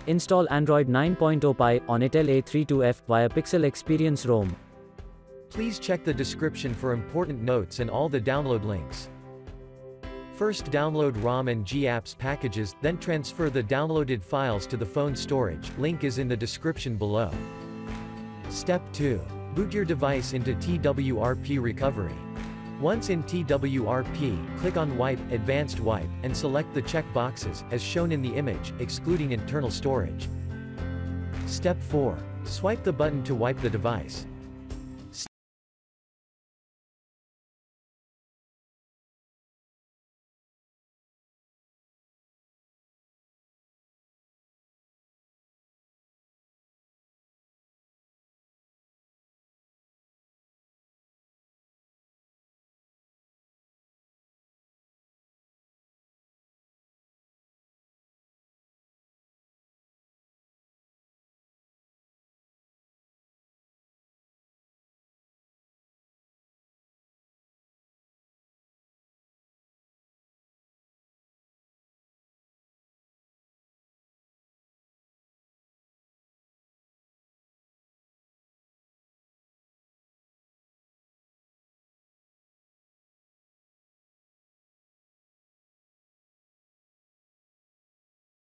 Install Android 9.0 Pie on Itel A32F via Pixel Experience ROM. Please check the description for important notes and all the download links. First download ROM and GApps packages, then transfer the downloaded files to the phone storage, link is in the description below. Step 2. Boot your device into TWRP recovery. Once in TWRP, click on Wipe, Advanced Wipe, and select the check boxes, as shown in the image, excluding internal storage. Step 4. Swipe the button to wipe the device.